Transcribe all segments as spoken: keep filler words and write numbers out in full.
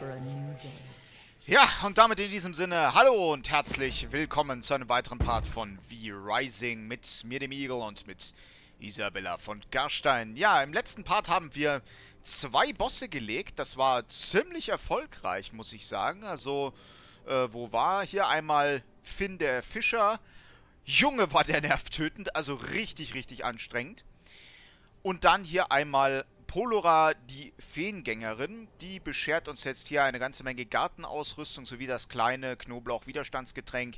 Ja, und damit in diesem Sinne, hallo und herzlich willkommen zu einem weiteren Part von V-Rising mit mir, dem Eagle, und mit Isabella von Garstein. Ja, im letzten Part haben wir zwei Bosse gelegt. Das war ziemlich erfolgreich, muss ich sagen. Also, äh, wo war hier einmal Finn der Fischer? Junge, war der nervtötend, also richtig, richtig anstrengend. Und dann hier einmal Polora, die Feengängerin. Die beschert uns jetzt hier eine ganze Menge Gartenausrüstung sowie das kleine Knoblauch-Widerstandsgetränk.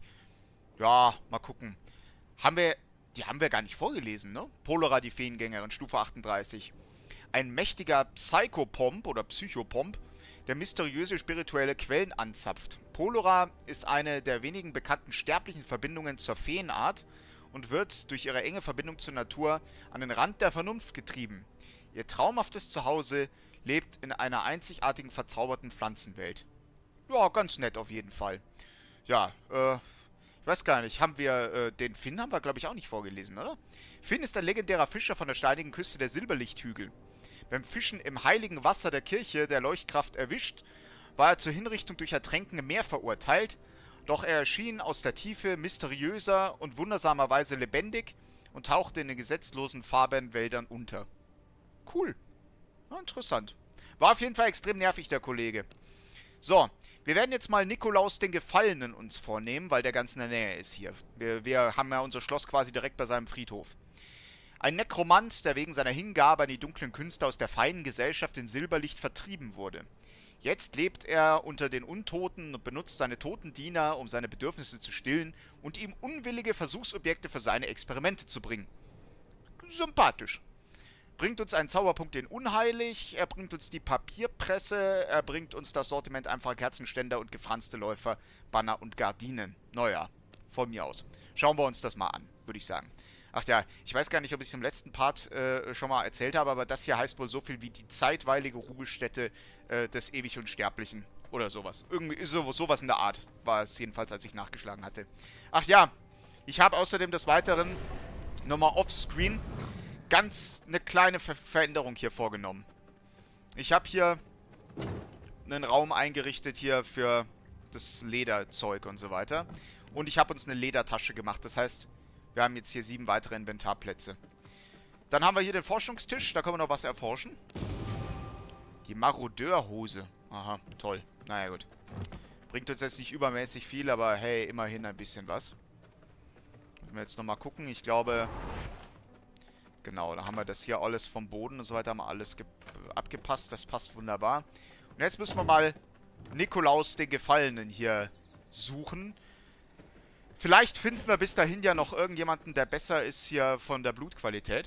Ja, mal gucken. Haben wir... Die haben wir gar nicht vorgelesen, ne? Polora, die Feengängerin, Stufe achtunddreißig. Ein mächtiger Psychopomp oder Psychopomp, der mysteriöse spirituelle Quellen anzapft. Polora ist eine der wenigen bekannten sterblichen Verbindungen zur Feenart und wird durch ihre enge Verbindung zur Natur an den Rand der Vernunft getrieben. Ihr traumhaftes Zuhause lebt in einer einzigartigen, verzauberten Pflanzenwelt. Ja, ganz nett auf jeden Fall. Ja, äh, ich weiß gar nicht, haben wir, äh, den Finn haben wir, glaube ich, auch nicht vorgelesen, oder? Finn ist ein legendärer Fischer von der steinigen Küste der Silberlichthügel. Beim Fischen im heiligen Wasser der Kirche der Leuchtkraft erwischt, war er zur Hinrichtung durch Ertränken im Meer verurteilt, doch er erschien aus der Tiefe mysteriöser und wundersamerweise lebendig und tauchte in den gesetzlosen Farbenwäldern unter. Cool. Ja, interessant. War auf jeden Fall extrem nervig, der Kollege. So, wir werden jetzt mal Nikolaus den Gefallenen uns vornehmen, weil der ganz in der Nähe ist hier. Wir, wir haben ja unser Schloss quasi direkt bei seinem Friedhof. Ein Nekromant, der wegen seiner Hingabe an die dunklen Künste aus der feinen Gesellschaft in Silberlicht vertrieben wurde. Jetzt lebt er unter den Untoten und benutzt seine toten Diener, um seine Bedürfnisse zu stillen und ihm unwillige Versuchsobjekte für seine Experimente zu bringen. Sympathisch. Bringt uns einen Zauberpunkt in Unheilig, er bringt uns die Papierpresse, er bringt uns das Sortiment einfacher Kerzenständer und gefranste Läufer, Banner und Gardinen. Naja, von mir aus. Schauen wir uns das mal an, würde ich sagen. Ach ja, ich weiß gar nicht, ob ich es im letzten Part äh, schon mal erzählt habe, aber das hier heißt wohl so viel wie die zeitweilige Ruhestätte äh, des Ewig Unsterblichen. Oder sowas. Irgendwie so, sowas in der Art war es jedenfalls, als ich nachgeschlagen hatte. Ach ja, ich habe außerdem des Weiteren nochmal offscreen ganz eine kleine Ver Veränderung hier vorgenommen. Ich habe hier einen Raum eingerichtet hier für das Lederzeug und so weiter. Und ich habe uns eine Ledertasche gemacht. Das heißt, wir haben jetzt hier sieben weitere Inventarplätze. Dann haben wir hier den Forschungstisch. Da können wir noch was erforschen. Die Marodeurhose. Aha, toll. Naja, gut. Bringt uns jetzt nicht übermäßig viel, aber hey, immerhin ein bisschen was. Wenn wir jetzt nochmal gucken. Ich glaube... Genau, da haben wir das hier alles vom Boden und so weiter, haben wir alles abgepasst. Das passt wunderbar. Und jetzt müssen wir mal Nikolaus den Gefallenen hier suchen. Vielleicht finden wir bis dahin ja noch irgendjemanden, der besser ist hier von der Blutqualität.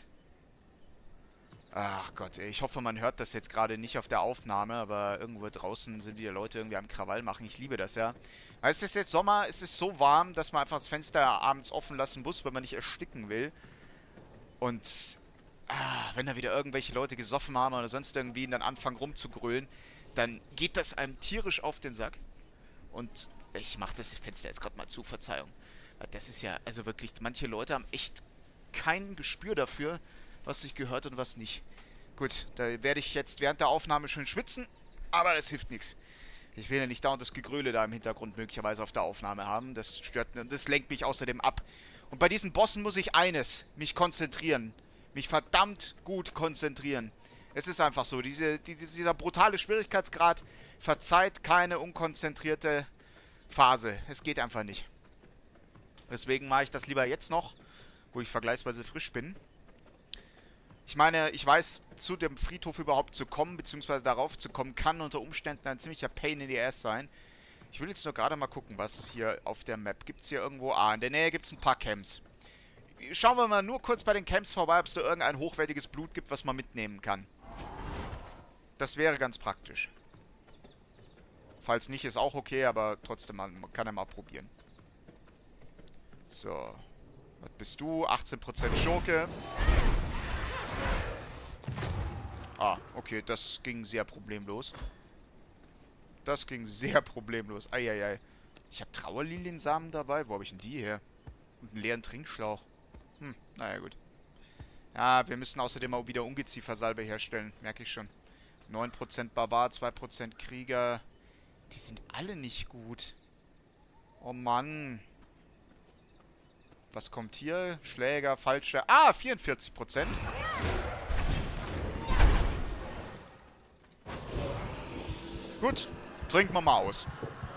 Ach Gott, ey, ich hoffe, man hört das jetzt gerade nicht auf der Aufnahme, aber irgendwo draußen sind wieder Leute irgendwie am Krawall machen. Ich liebe das ja. Weil es ist jetzt Sommer, es ist so warm, dass man einfach das Fenster abends offen lassen muss, wenn man nicht ersticken will. Und ah, wenn da wieder irgendwelche Leute gesoffen haben oder sonst irgendwie und dann anfangen rumzugrölen, dann geht das einem tierisch auf den Sack. Und ich mache das Fenster jetzt gerade mal zu, Verzeihung. Das ist ja, also wirklich, manche Leute haben echt kein Gespür dafür, was sich gehört und was nicht. Gut, da werde ich jetzt während der Aufnahme schön schwitzen, aber das hilft nichts. Ich will ja nicht dauernd das Gegröle da im Hintergrund möglicherweise auf der Aufnahme haben. Das stört, das lenkt mich außerdem ab. Und bei diesen Bossen muss ich eines, mich konzentrieren. Mich verdammt gut konzentrieren. Es ist einfach so, diese, die, dieser brutale Schwierigkeitsgrad verzeiht keine unkonzentrierte Phase. Es geht einfach nicht. Deswegen mache ich das lieber jetzt noch, wo ich vergleichsweise frisch bin. Ich meine, ich weiß, zu dem Friedhof überhaupt zu kommen, beziehungsweise darauf zu kommen, kann unter Umständen ein ziemlicher Pain in the Ass sein. Ich will jetzt nur gerade mal gucken, was hier auf der Map gibt. Es hier irgendwo... Ah, in der Nähe gibt es ein paar Camps. Schauen wir mal nur kurz bei den Camps vorbei, ob es da irgendein hochwertiges Blut gibt, was man mitnehmen kann. Das wäre ganz praktisch. Falls nicht, ist auch okay, aber trotzdem, man kann ja mal probieren. So. Was bist du? achtzehn Prozent Schurke. Ah, okay, das ging sehr problemlos. Das ging sehr problemlos. Eieiei. Ich habe Trauerliliensamen dabei. Wo habe ich denn die her? Und einen leeren Trinkschlauch. Hm, naja, gut. Ja, wir müssen außerdem auch wieder Ungeziefersalbe herstellen. Merke ich schon. neun Prozent Barbar, zwei Prozent Krieger. Die sind alle nicht gut. Oh Mann. Was kommt hier? Schläger, falsche... Ah, vierundvierzig Prozent. Gut, trinken wir mal aus.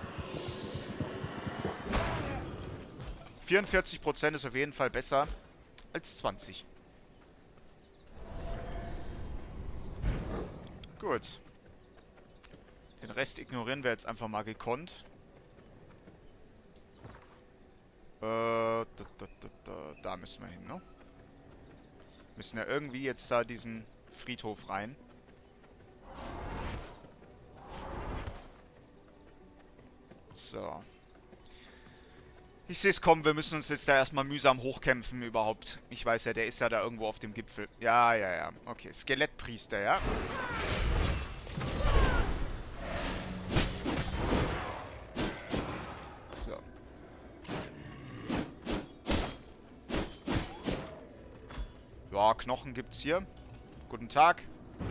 vierundvierzig Prozent ist auf jeden Fall besser als zwanzig. Gut. Den Rest ignorieren wir jetzt einfach mal gekonnt. Äh, da, da, da, da, da müssen wir hin, ne? Müssen ja irgendwie jetzt da diesen Friedhof rein. So. Ich sehe es kommen, wir müssen uns jetzt da erstmal mühsam hochkämpfen überhaupt. Ich weiß ja, der ist ja da irgendwo auf dem Gipfel. Ja, ja, ja. Okay, Skelettpriester, ja. So. Ja, Knochen gibt's hier. Guten Tag.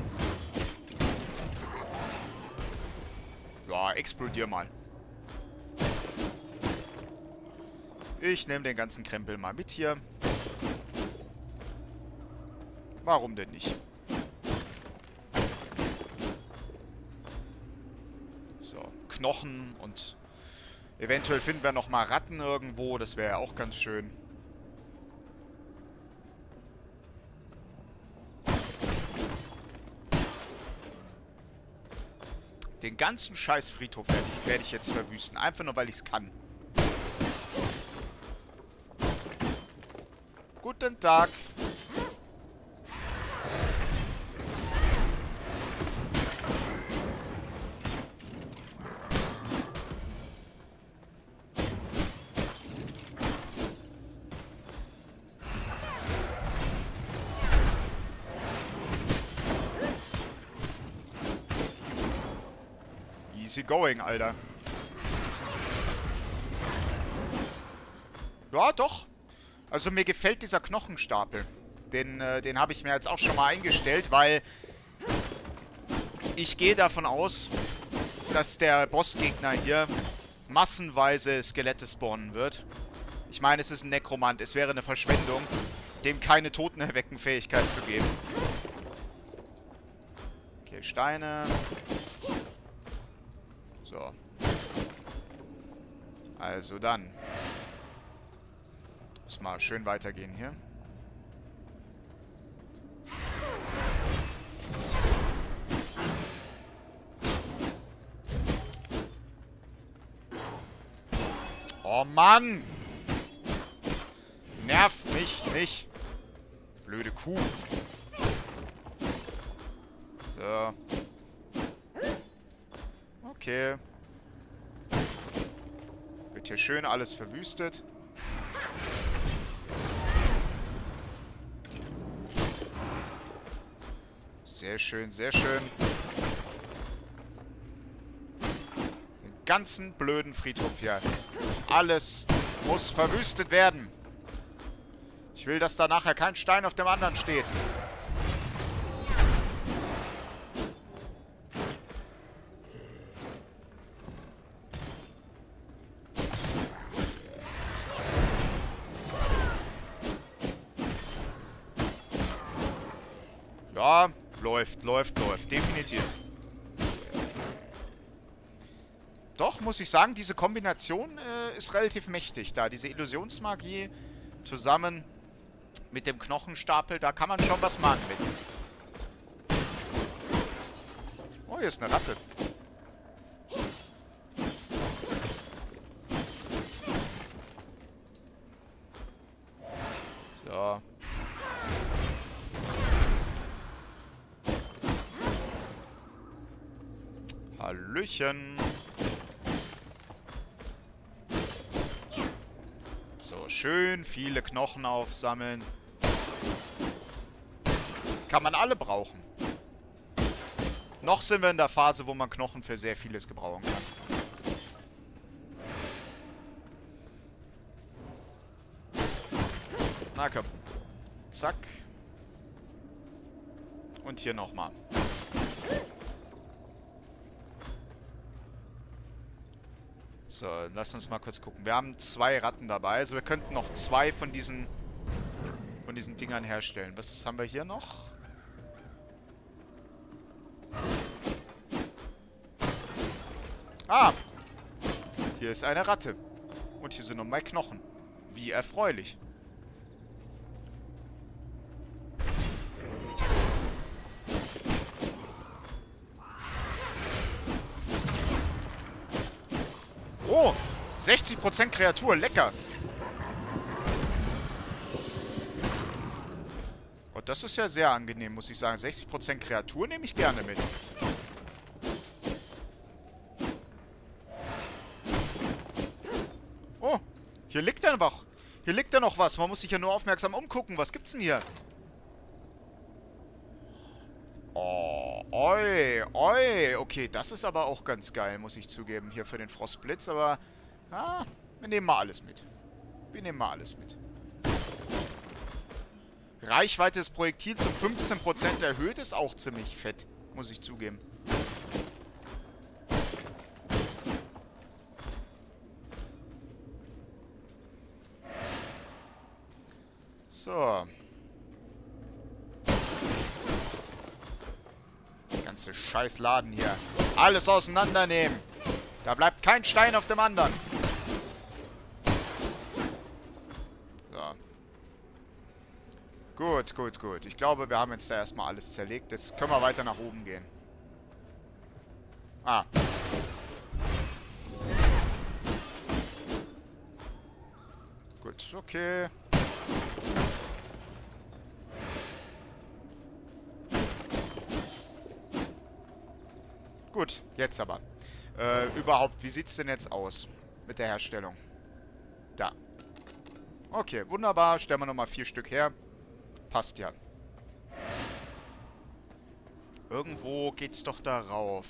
Ja, explodier mal. Ich nehme den ganzen Krempel mal mit hier. Warum denn nicht? So, Knochen und eventuell finden wir nochmal Ratten irgendwo. Das wäre ja auch ganz schön. Den ganzen scheiß Friedhof werde ich, werd ich jetzt verwüsten. Einfach nur, weil ich es kann. Guten Tag. Easy going, Alter. Ja, doch. Also mir gefällt dieser Knochenstapel. Den, äh, den habe ich mir jetzt auch schon mal eingestellt, weil ich gehe davon aus, dass der Bossgegner hier massenweise Skelette spawnen wird. Ich meine, es ist ein Nekromant. Es wäre eine Verschwendung, dem keine Totenerwecken-Fähigkeit zu geben. Okay, Steine. So. Also dann. Muss mal schön weitergehen hier. Oh Mann! Nerv mich nicht. Blöde Kuh. So. Okay. Wird hier schön alles verwüstet. Sehr schön, sehr schön. Den ganzen blöden Friedhof hier. Alles muss verwüstet werden. Ich will, dass da nachher kein Stein auf dem anderen steht. Ja, läuft, läuft, läuft. Definitiv. Doch, muss ich sagen, diese Kombination äh, ist relativ mächtig da. Diese Illusionsmagie zusammen mit dem Knochenstapel, da kann man schon was machen mit. Oh, hier ist eine Ratte. So. Hallöchen. So, schön viele Knochen aufsammeln. Kann man alle brauchen. Noch sind wir in der Phase, wo man Knochen für sehr vieles gebrauchen kann. Na komm. Zack. Und hier nochmal. So, lass uns mal kurz gucken. Wir haben zwei Ratten dabei. Also wir könnten noch zwei von diesen von diesen Dingern herstellen. Was haben wir hier noch? Ah! Hier ist eine Ratte. Und hier sind nochmal Knochen. Wie erfreulich. Oh! sechzig Prozent Kreatur. Lecker! Oh, das ist ja sehr angenehm, muss ich sagen. sechzig Prozent Kreatur nehme ich gerne mit. Oh! Hier liegt ja noch. Hier liegt ja noch was. Man muss sich ja nur aufmerksam umgucken. Was gibt's denn hier? Oh, oi, oi. Okay, das ist aber auch ganz geil, muss ich zugeben, hier für den Frostblitz. Aber, ah, wir nehmen mal alles mit. Wir nehmen mal alles mit. Reichweite des Projektils um fünfzehn Prozent erhöht, ist auch ziemlich fett, muss ich zugeben. So. Ganze scheiß Laden hier. Alles auseinandernehmen. Da bleibt kein Stein auf dem anderen. So. Gut, gut, gut. Ich glaube, wir haben jetzt da erstmal alles zerlegt. Jetzt können wir weiter nach oben gehen. Ah. Gut, okay. Gut, jetzt aber. Äh, überhaupt, wie sieht's denn jetzt aus mit der Herstellung? Da. Okay, wunderbar. Stellen wir nochmal vier Stück her. Passt ja. Irgendwo geht's doch darauf.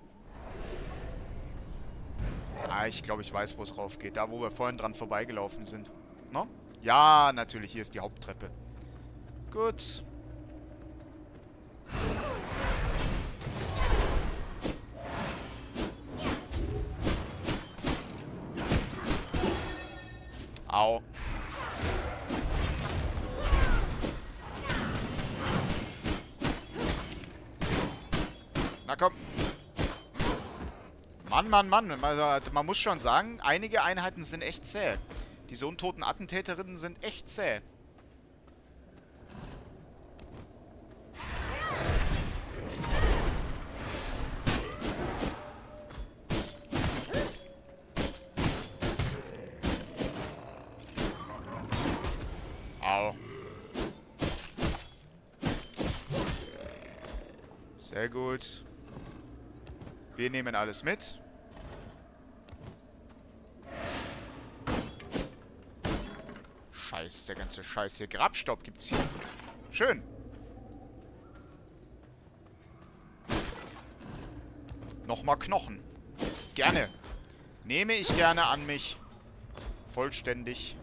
Ah, ich glaube, ich weiß, wo es rauf geht. Da, wo wir vorhin dran vorbeigelaufen sind. No? Ja, natürlich. Hier ist die Haupttreppe. Gut. Au. Na komm. Mann, Mann, Mann. Also, man muss schon sagen, einige Einheiten sind echt zäh. Diese untoten Attentäterinnen sind echt zäh. Au. Sehr gut. Wir nehmen alles mit. Scheiß, der ganze Scheiß hier. Grabstaub gibt's hier. Schön. Nochmal Knochen. Gerne. Nehme ich gerne an mich. Vollständig.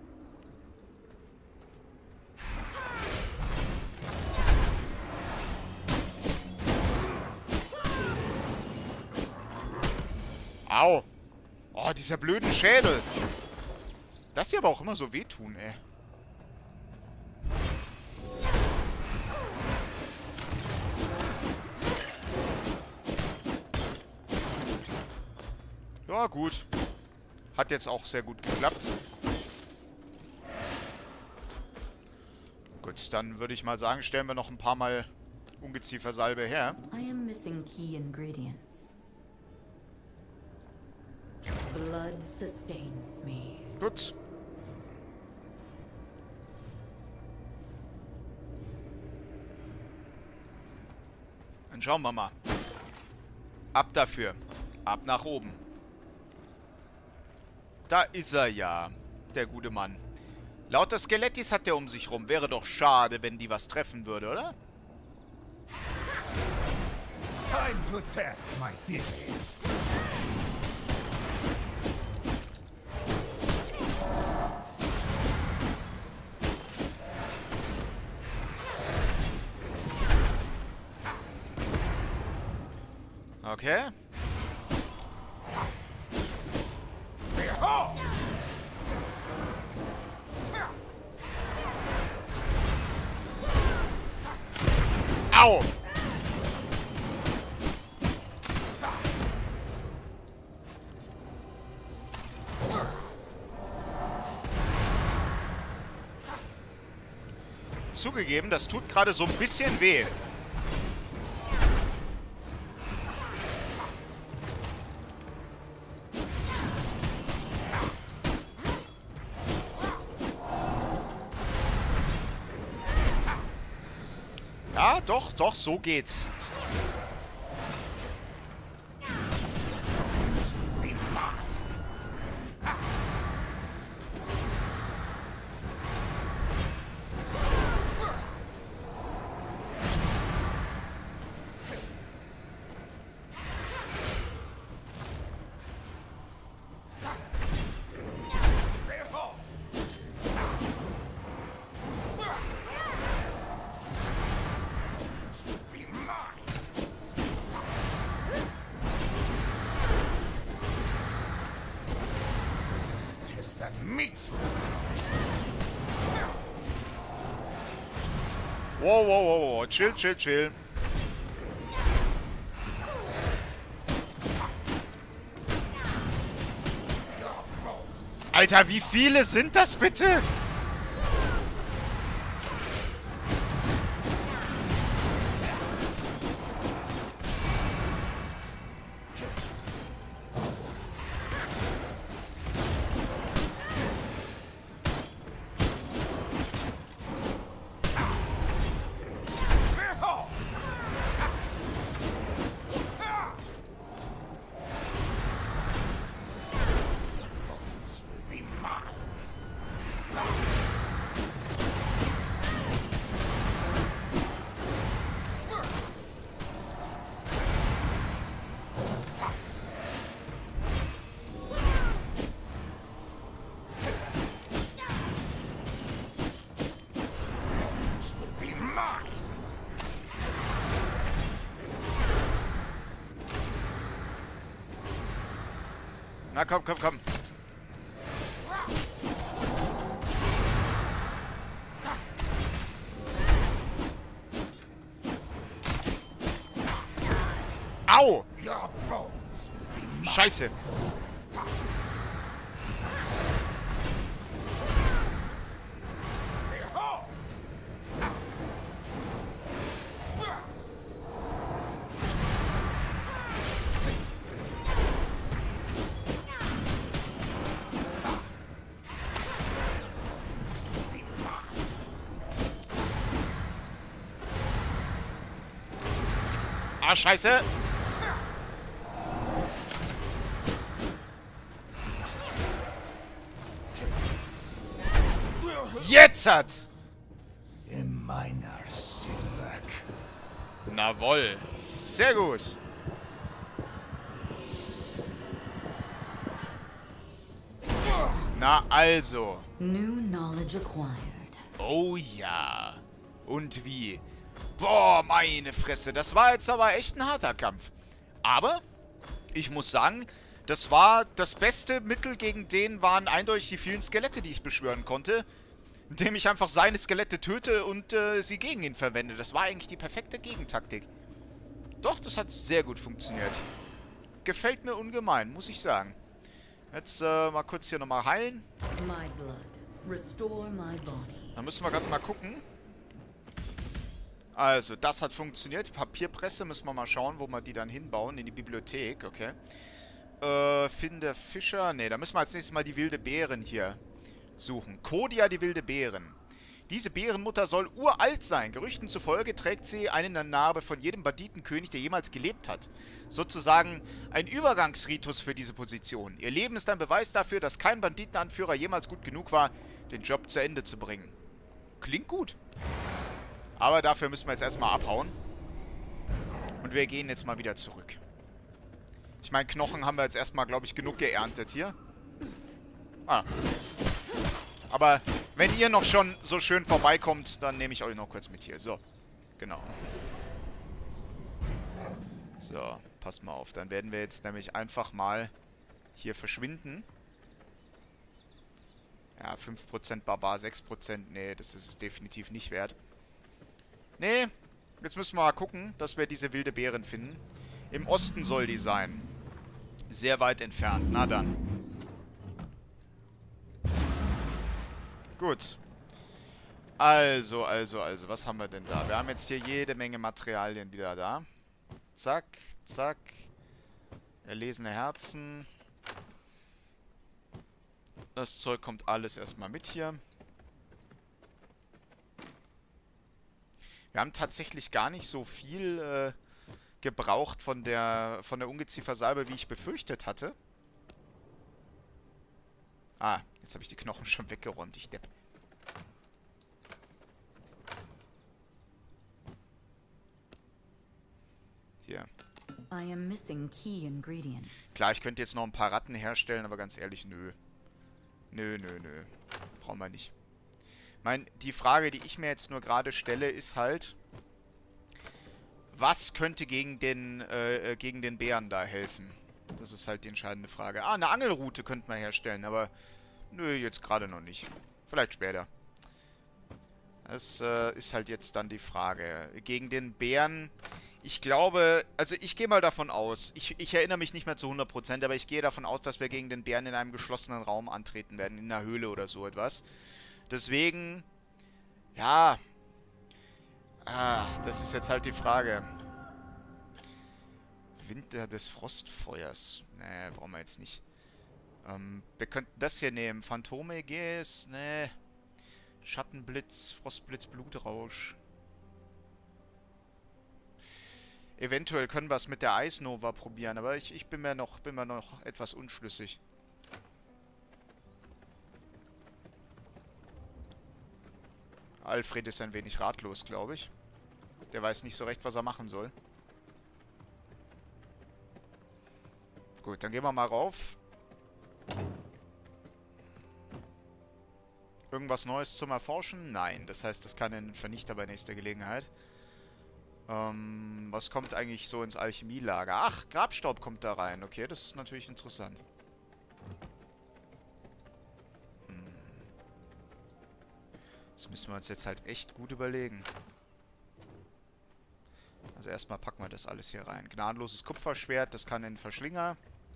Au. Oh, dieser blöden Schädel. Dass die aber auch immer so wehtun, ey. Ja, gut. Hat jetzt auch sehr gut geklappt. Gut, dann würde ich mal sagen, stellen wir noch ein paar Mal Ungeziefersalbe her. I am missing key ingredients. Blood sustains me. Gut. Dann schauen wir mal. Ab dafür. Ab nach oben. Da ist er ja. Der gute Mann. Lauter Skelettis hat der um sich rum. Wäre doch schade, wenn die was treffen würde, oder? Time to test my theories. Okay. Au! Zugegeben, das tut gerade so ein bisschen weh. Ja, doch, doch, so geht's. Wow, wow, wow, wow. Chill, chill, chill. Alter, wie viele sind das bitte? Na komm, komm, komm. Au! Scheiße. Ah, scheiße. Jetzt hat. In meiner Silberk. Jawohl. Sehr gut. Na also. New knowledge acquired. Oh ja. Und wie? Boah, meine Fresse. Das war jetzt aber echt ein harter Kampf. Aber, ich muss sagen, das war das beste Mittel gegen den waren eindeutig die vielen Skelette, die ich beschwören konnte. Indem ich einfach seine Skelette töte und äh, sie gegen ihn verwende. Das war eigentlich die perfekte Gegentaktik. Doch, das hat sehr gut funktioniert. Gefällt mir ungemein, muss ich sagen. Jetzt äh, mal kurz hier nochmal heilen. My blood. Restore my body. Dann müssen wir gerade mal gucken. Also, das hat funktioniert. Die Papierpresse müssen wir mal schauen, wo wir die dann hinbauen. In die Bibliothek, okay. Äh, finde Fischer. Ne, da müssen wir als nächstes mal die wilde Bären hier suchen. Kodia, die wilde Bären. Diese Bärenmutter soll uralt sein. Gerüchten zufolge trägt sie eine Narbe von jedem Banditenkönig, der jemals gelebt hat. Sozusagen ein Übergangsritus für diese Position. Ihr Leben ist ein Beweis dafür, dass kein Banditenanführer jemals gut genug war, den Job zu Ende zu bringen. Klingt gut. Aber dafür müssen wir jetzt erstmal abhauen. Und wir gehen jetzt mal wieder zurück. Ich meine, Knochen haben wir jetzt erstmal, glaube ich, genug geerntet hier. Ah. Aber wenn ihr noch schon so schön vorbeikommt, dann nehme ich euch noch kurz mit hier. So. Genau. So, passt mal auf. Dann werden wir jetzt nämlich einfach mal hier verschwinden. Ja, fünf Prozent Barbar, sechs Prozent. Nee, das ist es definitiv nicht wert. Nee, jetzt müssen wir mal gucken, dass wir diese wilde Bären finden. Im Osten soll die sein. Sehr weit entfernt. Na dann. Gut. Also, also, also, was haben wir denn da? Wir haben jetzt hier jede Menge Materialien wieder da. Zack, zack. Erlesene Herzen. Das Zeug kommt alles erstmal mit hier. Wir haben tatsächlich gar nicht so viel äh, gebraucht von der, von der Ungeziefersalbe, wie ich befürchtet hatte. Ah, jetzt habe ich die Knochen schon weggeräumt, ich Depp. Hier. I am missing key ingredients. Klar, ich könnte jetzt noch ein paar Ratten herstellen, aber ganz ehrlich, nö. Nö, nö, nö. Brauchen wir nicht. Ich meine, die Frage, die ich mir jetzt nur gerade stelle, ist halt, was könnte gegen den, äh, gegen den Bären da helfen? Das ist halt die entscheidende Frage. Ah, eine Angelrute könnten wir herstellen, aber nö, jetzt gerade noch nicht. Vielleicht später. Das äh, ist halt jetzt dann die Frage. Gegen den Bären, ich glaube, also ich gehe mal davon aus, ich, ich erinnere mich nicht mehr zu hundert Prozent, aber ich gehe davon aus, dass wir gegen den Bären in einem geschlossenen Raum antreten werden, in einer Höhle oder so etwas. Deswegen, ja, ah, das ist jetzt halt die Frage. Winter des Frostfeuers. Nee, brauchen wir jetzt nicht. Ähm, wir könnten das hier nehmen. Phantome-Ägäis, nee. Schattenblitz, Frostblitz, Blutrausch. Eventuell können wir es mit der Eisnova probieren, aber ich, ich bin mir noch, bin mir noch etwas unschlüssig. Alfred ist ein wenig ratlos, glaube ich. Der weiß nicht so recht, was er machen soll. Gut, dann gehen wir mal rauf. Irgendwas Neues zum Erforschen? Nein. Das heißt, das kann ein Vernichter bei nächster Gelegenheit. Ähm, was kommt eigentlich so ins Alchemielager? Ach, Grabstaub kommt da rein. Okay, das ist natürlich interessant. Hm. Das müssen wir uns jetzt halt echt gut überlegen. Also erstmal packen wir das alles hier rein. Gnadenloses Kupferschwert, das kann in den Verschlinger.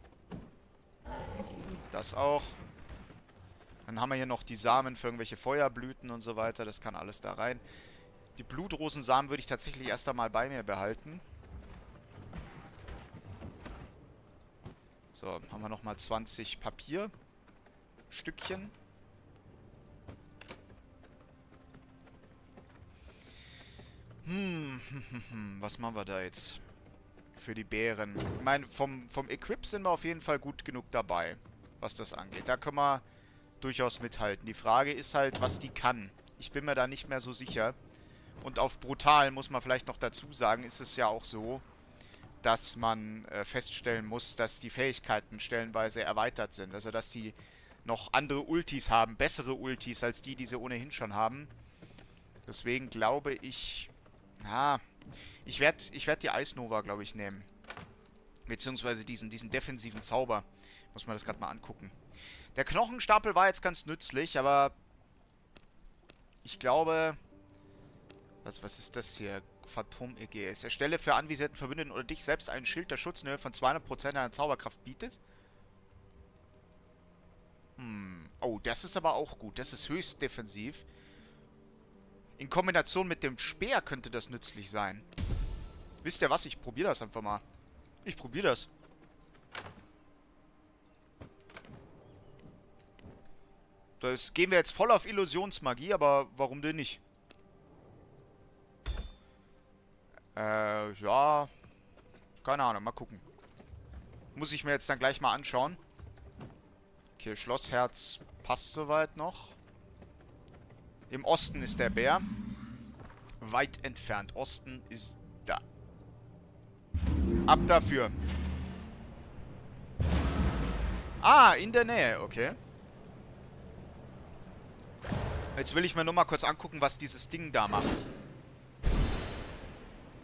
Das auch. Dann haben wir hier noch die Samen für irgendwelche Feuerblüten und so weiter. Das kann alles da rein. Die Blutrosensamen würde ich tatsächlich erst einmal bei mir behalten. So, haben wir nochmal zwanzig Papierstückchen. Hm, was machen wir da jetzt für die Bären? Ich meine, vom, vom Equip sind wir auf jeden Fall gut genug dabei, was das angeht. Da können wir durchaus mithalten. Die Frage ist halt, was die kann. Ich bin mir da nicht mehr so sicher. Und auf brutal, muss man vielleicht noch dazu sagen, ist es ja auch so, dass man äh, feststellen muss, dass die Fähigkeiten stellenweise erweitert sind. Also, dass sie noch andere Ultis haben, bessere Ultis als die, die sie ohnehin schon haben. Deswegen glaube ich, ja, ich werde ich werd die Eisnova, glaube ich, nehmen. Beziehungsweise diesen, diesen defensiven Zauber. Muss man das gerade mal angucken. Der Knochenstapel war jetzt ganz nützlich, aber ich glaube... Was, was ist das hier? Phantom-Ägäis. Erstelle für anvisierten Verbündeten oder dich selbst einen Schild, der Schutz in Höhe von zweihundert Prozent deiner Zauberkraft bietet. Hm. Oh, das ist aber auch gut. Das ist höchst defensiv. In Kombination mit dem Speer könnte das nützlich sein. Wisst ihr was? Ich probiere das einfach mal. Ich probiere das. Das gehen wir jetzt voll auf Illusionsmagie, aber warum denn nicht? Äh, ja. Keine Ahnung, mal gucken. Muss ich mir jetzt dann gleich mal anschauen. Okay, Schlossherz passt soweit noch. Im Osten ist der Bär. Weit entfernt. Osten ist da. Ab dafür. Ah, in der Nähe, okay. Jetzt will ich mir nur mal kurz angucken, was dieses Ding da macht.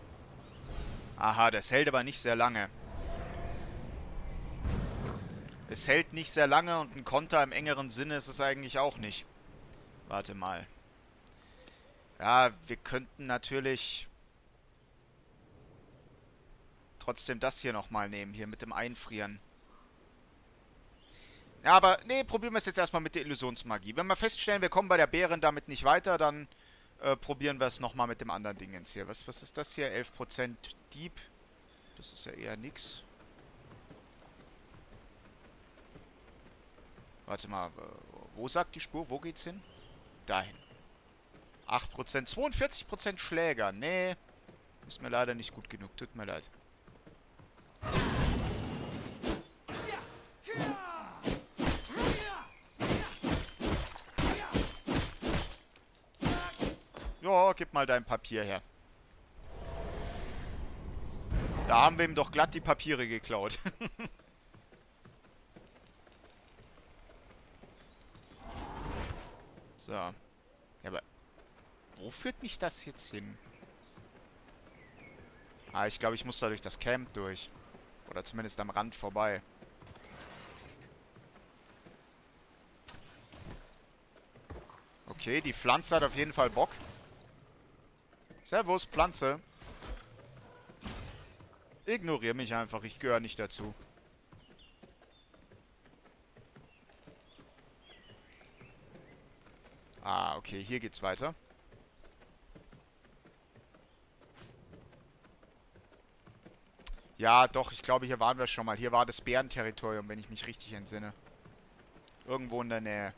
Aha, das hält aber nicht sehr lange. Es hält nicht sehr lange und ein Konter im engeren Sinne ist es eigentlich auch nicht. Warte mal. Ja, wir könnten natürlich trotzdem das hier nochmal nehmen, hier mit dem Einfrieren. Ja, aber nee, probieren wir es jetzt erstmal mit der Illusionsmagie. Wenn wir feststellen, wir kommen bei der Bären damit nicht weiter, dann äh, probieren wir es nochmal mit dem anderen Dingens hier. Was, was ist das hier? elf Prozent Dieb. Das ist ja eher nix. Warte mal, wo sagt die Spur? Wo geht's hin? Dahin. acht Prozent. zweiundvierzig Prozent Schläger. Nee. Ist mir leider nicht gut genug. Tut mir leid. Ja, gib mal dein Papier her. Da haben wir ihm doch glatt die Papiere geklaut. So. Ja, aber wo führt mich das jetzt hin? Ah, ich glaube, ich muss da durch das Camp durch. Oder zumindest am Rand vorbei. Okay, die Pflanze hat auf jeden Fall Bock. Servus, Pflanze. Ignoriere mich einfach, ich gehöre nicht dazu. Ah, okay, hier geht's weiter. Ja, doch, ich glaube, hier waren wir schon mal. Hier war das Bärenterritorium, wenn ich mich richtig entsinne. Irgendwo in der Nähe.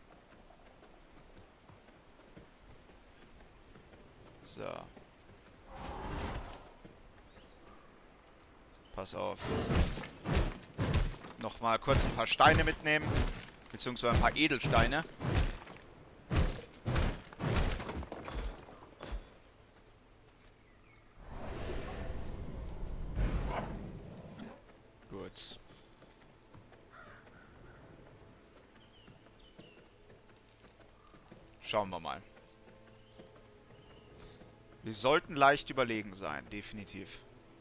So. Pass auf. Nochmal kurz ein paar Steine mitnehmen. Beziehungsweise ein paar Edelsteine. Gut. Schauen wir mal. Wir sollten leicht überlegen sein, definitiv.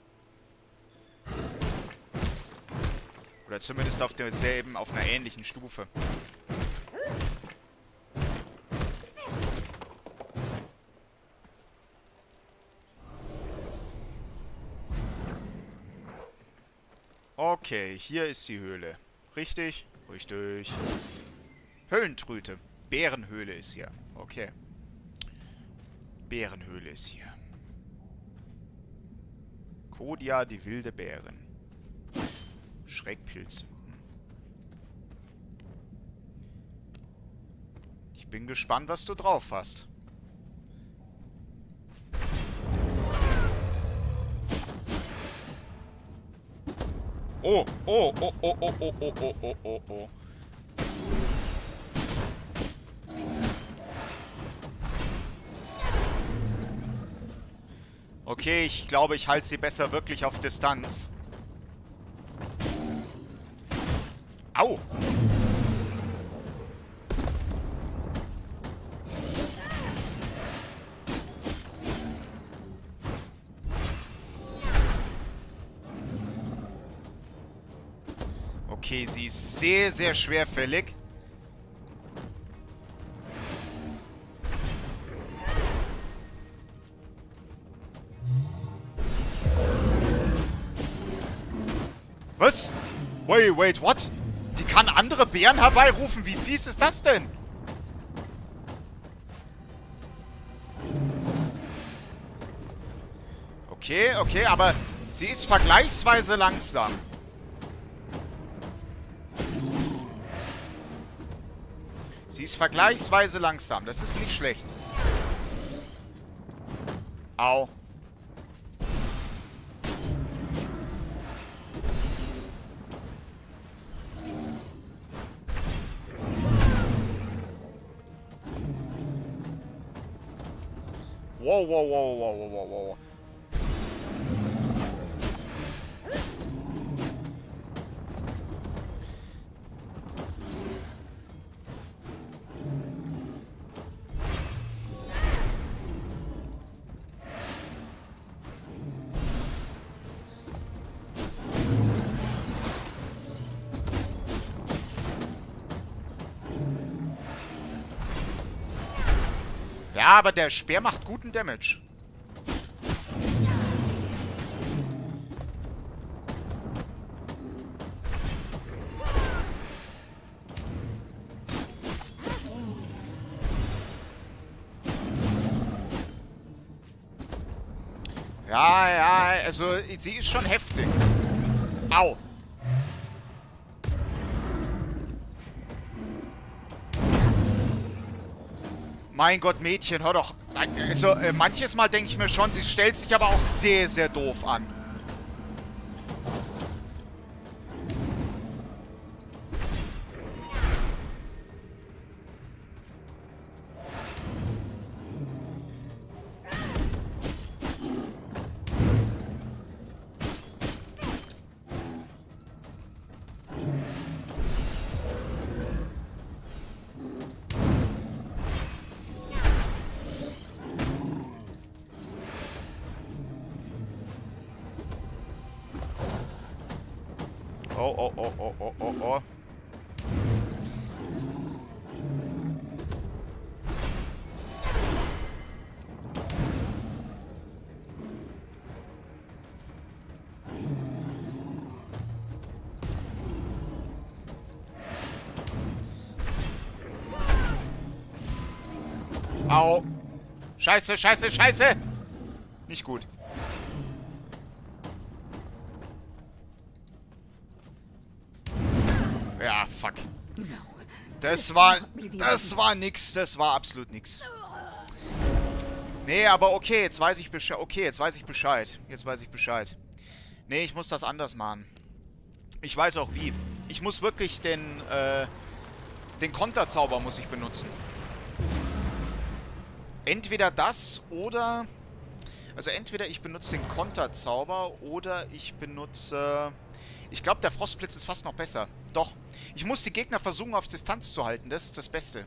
Oder zumindest auf derselben, auf einer ähnlichen Stufe. Okay, hier ist die Höhle. Richtig? Richtig. Höhlentröte. Bärenhöhle ist hier. Okay. Bärenhöhle ist hier. Kodia, die wilde Bären. Schreckpilz. Ich bin gespannt, was du drauf hast. Oh, oh, oh, oh, oh, oh, oh, oh, oh, oh, oh. Okay, ich glaube, ich halte sie besser wirklich auf Distanz. Au! Okay, sie ist sehr, sehr schwerfällig. Was? Wait, wait, what? Die kann andere Bären herbeirufen. Wie fies ist das denn? Okay, okay, aber sie ist vergleichsweise langsam. Sie ist vergleichsweise langsam. Das ist nicht schlecht. Au. Wow, wow, wow, wow, wow, wow, wow. Ja, aber der Speer macht guten Damage. Ja, ja, also sie ist schon heftig. Au. Mein Gott, Mädchen, hör doch. Also, äh, manches Mal denke ich mir schon, sie stellt sich aber auch sehr, sehr doof an. Oh, oh, oh, oh, oh, oh, oh. Au. Scheiße, scheiße, scheiße. Nicht gut. Ja, fuck. Das war, das war nix. Das war absolut nix. Nee, aber okay, jetzt weiß ich Bescheid. Okay, jetzt weiß ich Bescheid. Jetzt weiß ich Bescheid. Nee, ich muss das anders machen. Ich weiß auch wie. Ich muss wirklich den, äh, den Konterzauber muss ich benutzen. Entweder das oder... Also entweder ich benutze den Konterzauber oder ich benutze... Ich glaube, der Frostblitz ist fast noch besser. Doch. Ich muss die Gegner versuchen, auf Distanz zu halten. Das ist das Beste.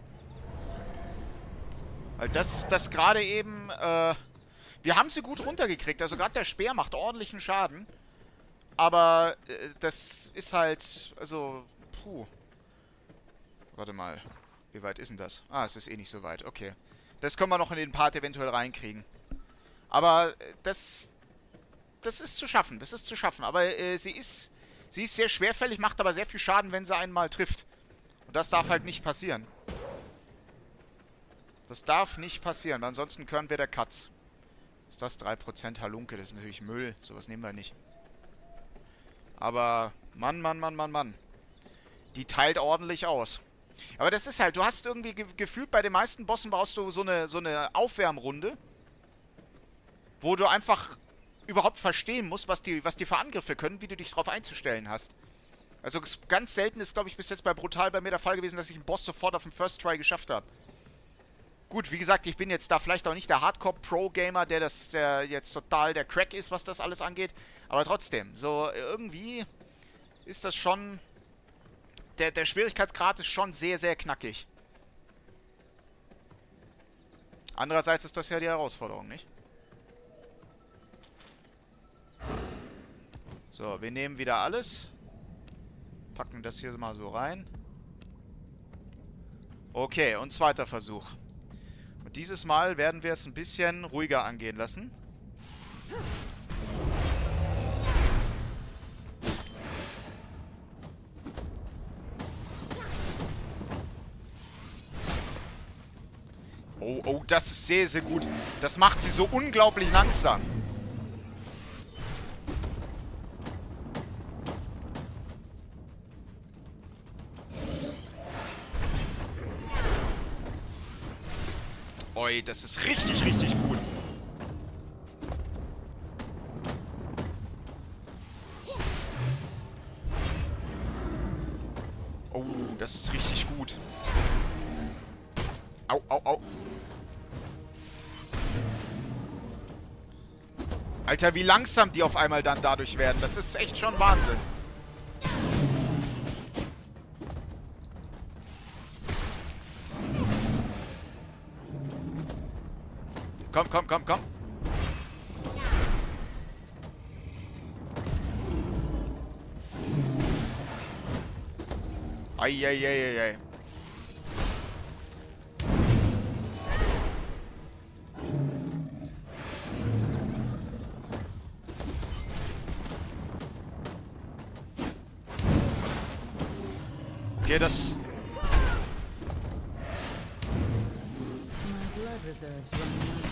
Weil das, das gerade eben... Äh, wir haben sie gut runtergekriegt. Also gerade der Speer macht ordentlichen Schaden. Aber äh, das ist halt... Also... Puh. Warte mal. Wie weit ist denn das? Ah, es ist eh nicht so weit. Okay. Das können wir noch in den Part eventuell reinkriegen. Aber das... Das ist zu schaffen. Das ist zu schaffen. Aber äh, sie ist... Sie ist sehr schwerfällig, macht aber sehr viel Schaden, wenn sie einmal trifft. Und das darf halt nicht passieren. Das darf nicht passieren. Ansonsten können wir der Katz. Ist das drei Prozent Halunke? Das ist natürlich Müll. Sowas nehmen wir nicht. Aber Mann, Mann, Mann, Mann, Mann. Die teilt ordentlich aus. Aber das ist halt, du hast irgendwie ge gefühlt, bei den meisten Bossen brauchst du so eine, so eine Aufwärmrunde, wo du einfach überhaupt verstehen musst, was die, was die für Angriffe können, wie du dich darauf einzustellen hast. Also ganz selten ist, glaube ich, bis jetzt bei Brutal bei mir der Fall gewesen, dass ich einen Boss sofort auf dem First Try geschafft habe. Gut, wie gesagt, ich bin jetzt da vielleicht auch nicht der Hardcore-Pro-Gamer, der das, der jetzt total der Crack ist, was das alles angeht. Aber trotzdem, so irgendwie ist das schon... Der, der Schwierigkeitsgrad ist schon sehr, sehr knackig. Andererseits ist das ja die Herausforderung, nicht? So, wir nehmen wieder alles. Packen das hier mal so rein. Okay, und zweiter Versuch. Und dieses Mal werden wir es ein bisschen ruhiger angehen lassen. Oh, oh, das ist sehr, sehr gut. Das macht sie so unglaublich langsam. Oi, das ist richtig, richtig gut. Oh, das ist richtig gut. Au, au, au. Alter, wie langsam die auf einmal dann dadurch werden. Das ist echt schon Wahnsinn. Komm, komm, komm, komm. Eieieiei. Okay, das... My blood reserves run low.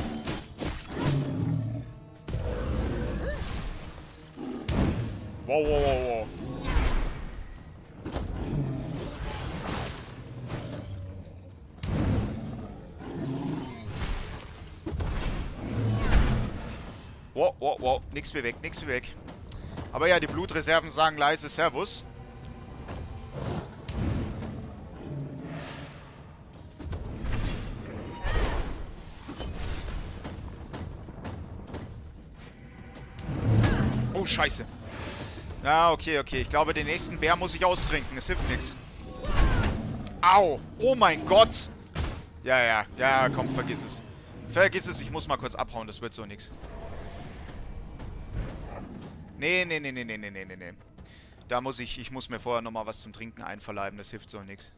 Wow, wow, wow, wow. Wow, wow, wow. Nix wie weg, nix wie weg. Aber ja, die Blutreserven sagen leise Servus. Oh, scheiße. Ja, okay, okay. Ich glaube, den nächsten Bär muss ich austrinken. Es hilft nichts. Au. Oh mein Gott. Ja, ja. Ja, komm, vergiss es. Vergiss es, ich muss mal kurz abhauen. Das wird so nix. Nee, nee, nee, nee, nee, nee, nee, nee. Da muss ich, ich muss mir vorher nochmal was zum Trinken einverleiben. Das hilft so nix.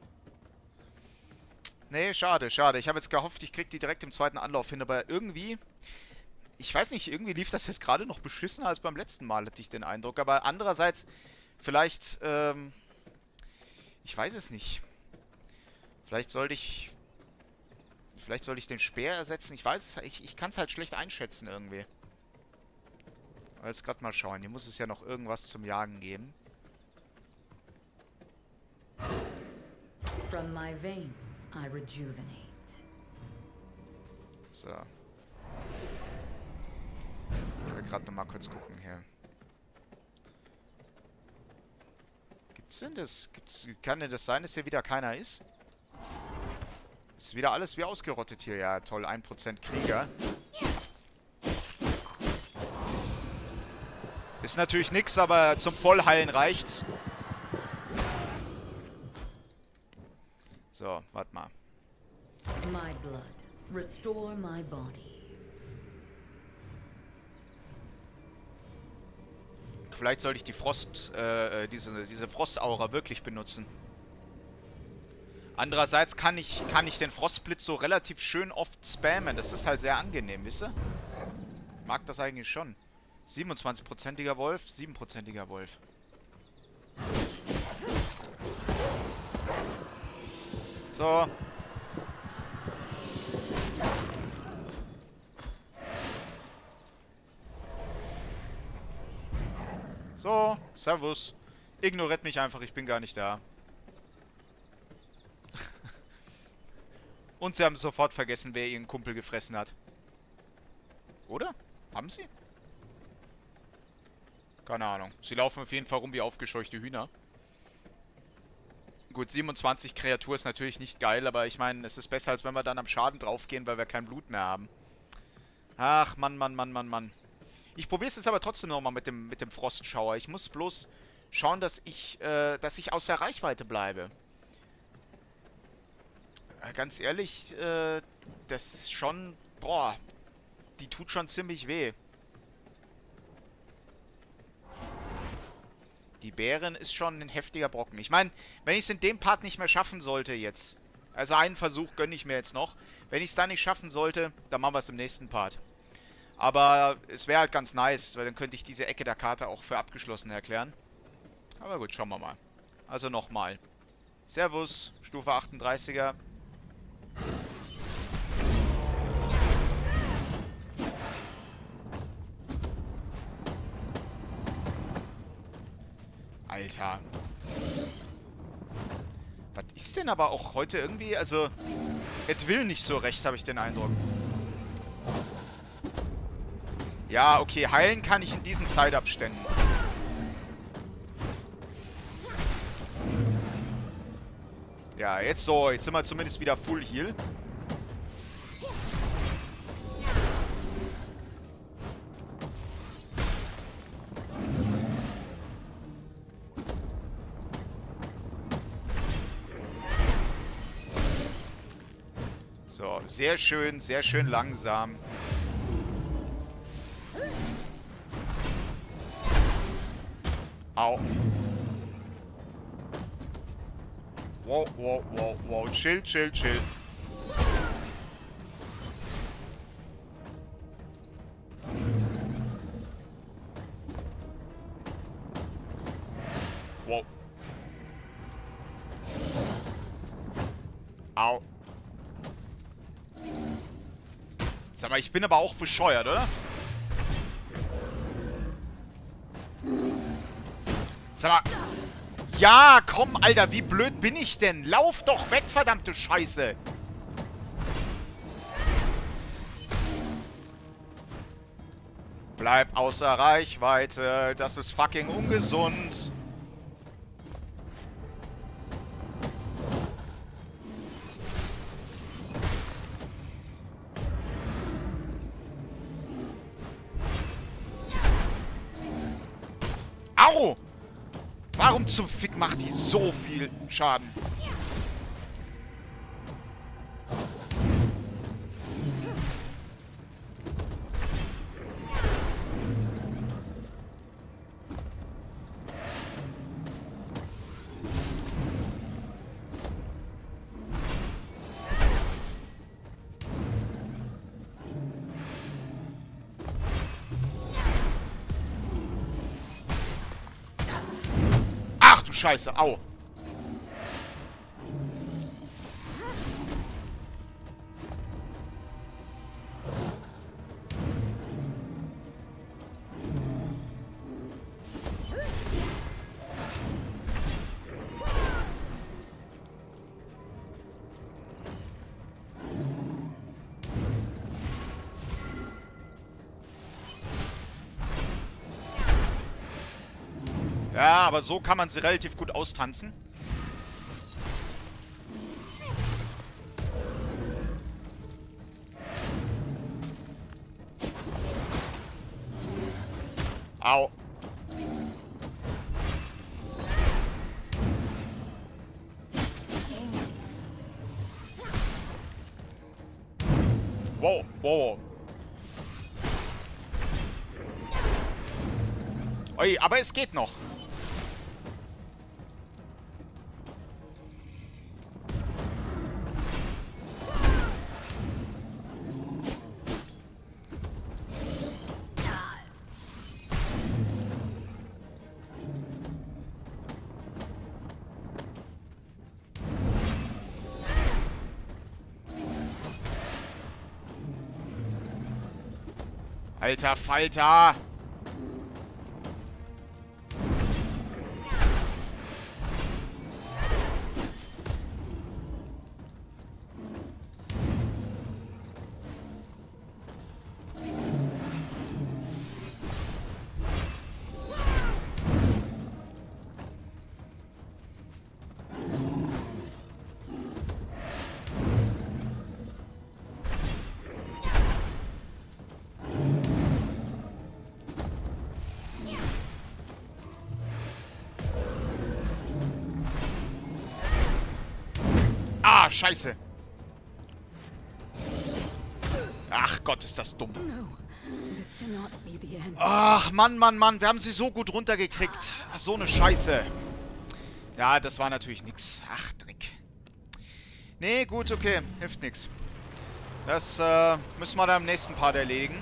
Nee, schade, schade. Ich habe jetzt gehofft, ich krieg die direkt im zweiten Anlauf hin, aber irgendwie... Ich weiß nicht, irgendwie lief das jetzt gerade noch beschissener als beim letzten Mal, hatte ich den Eindruck. Aber andererseits, vielleicht, ähm... ich weiß es nicht. Vielleicht sollte ich... Vielleicht sollte ich den Speer ersetzen. Ich weiß es, ich, ich kann es halt schlecht einschätzen irgendwie. Aber jetzt gerade mal schauen. Hier muss es ja noch irgendwas zum Jagen geben. From my veins, I rejuvenate. So. Ich will gerade nochmal kurz gucken hier. Gibt's denn das? Gibt's, kann denn das sein, dass hier wieder keiner ist? Ist wieder alles wie ausgerottet hier. Ja, toll. ein Prozent Krieger. Ist natürlich nix, aber zum Vollheilen reicht's. So, warte mal. My blood, restore my body. Vielleicht sollte ich die Frost, äh, diese, diese Frostaura wirklich benutzen. Andererseits kann ich, kann ich den Frostblitz so relativ schön oft spammen. Das ist halt sehr angenehm, wisst ihr? Ich mag das eigentlich schon. siebenundzwanzig-prozentiger Wolf, sieben prozentiger Wolf. So. So, servus. Ignoriert mich einfach, ich bin gar nicht da. Und sie haben sofort vergessen, wer ihren Kumpel gefressen hat. Oder? Haben sie? Keine Ahnung. Sie laufen auf jeden Fall rum wie aufgescheuchte Hühner. Gut, siebenundzwanzig Kreatur ist natürlich nicht geil, aber ich meine, es ist besser, als wenn wir dann am Schaden draufgehen, weil wir kein Blut mehr haben. Ach, Mann, Mann, Mann, Mann, Mann. Ich probiere es jetzt aber trotzdem nochmal mit dem, mit dem Frostschauer. Ich muss bloß schauen, dass ich, äh, dass ich aus der Reichweite bleibe. Äh, ganz ehrlich, äh, das ist schon, boah, die tut schon ziemlich weh. Die Bärin ist schon ein heftiger Brocken. Ich meine, wenn ich es in dem Part nicht mehr schaffen sollte jetzt, also einen Versuch gönne ich mir jetzt noch. Wenn ich es dann nicht schaffen sollte, dann machen wir es im nächsten Part. Aber es wäre halt ganz nice, weil dann könnte ich diese Ecke der Karte auch für abgeschlossen erklären. Aber gut, schauen wir mal. Also nochmal. Servus, Stufe achtunddreißiger. Alter. Was ist denn aber auch heute irgendwie? Also, es will nicht so recht, habe ich den Eindruck. Ja, okay, heilen kann ich in diesen Zeitabständen. Ja, jetzt so. Jetzt sind wir zumindest wieder Full Heal. So, sehr schön, sehr schön langsam. Au. Wow, wow, wow, wow. Chill, chill, chill. Wow. Au. Sag mal, ich bin aber auch bescheuert, oder? Sag mal. Ja, komm, Alter, wie blöd bin ich denn? Lauf doch weg, verdammte Scheiße. Bleib außer Reichweite. Das ist fucking ungesund. Au! Warum zum Fick macht die so viel Schaden? Scheiße, au. Ja, aber so kann man sie relativ gut austanzen. Au. Wow, wow. Ui, aber es geht noch. Alter Falter! Ah, scheiße. Ach Gott, ist das dumm. Ach, Mann, Mann, Mann. Wir haben sie so gut runtergekriegt. Ach, so eine Scheiße. Ja, das war natürlich nix. Ach, Dreck. Nee, gut, okay. Hilft nix. Das äh, müssen wir dann im nächsten Part erledigen.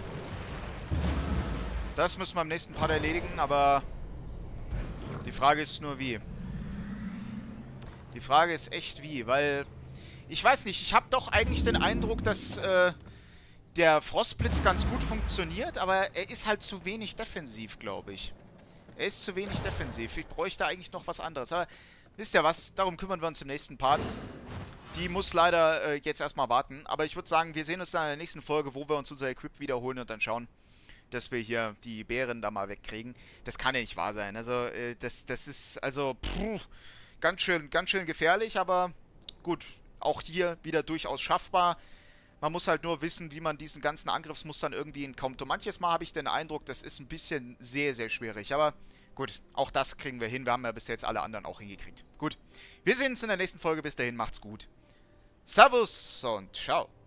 Das müssen wir im nächsten Part erledigen, aber die Frage ist nur wie. Die Frage ist echt wie, weil ich weiß nicht, ich habe doch eigentlich den Eindruck, dass äh, der Frostblitz ganz gut funktioniert, aber er ist halt zu wenig defensiv, glaube ich. Er ist zu wenig defensiv. Ich bräuchte eigentlich noch was anderes. Aber wisst ihr was? Darum kümmern wir uns im nächsten Part. Die muss leider äh, jetzt erstmal warten. Aber ich würde sagen, wir sehen uns dann in der nächsten Folge, wo wir uns unser Equip wiederholen und dann schauen, dass wir hier die Bären da mal wegkriegen. Das kann ja nicht wahr sein. Also, äh, das, das ist, also, pff, ganz schön, ganz schön gefährlich, aber gut. Auch hier wieder durchaus schaffbar. Man muss halt nur wissen, wie man diesen ganzen Angriffsmustern irgendwie entkommt. Und manches Mal habe ich den Eindruck, das ist ein bisschen sehr, sehr schwierig. Aber gut, auch das kriegen wir hin. Wir haben ja bis jetzt alle anderen auch hingekriegt. Gut, wir sehen uns in der nächsten Folge. Bis dahin, macht's gut. Servus und ciao.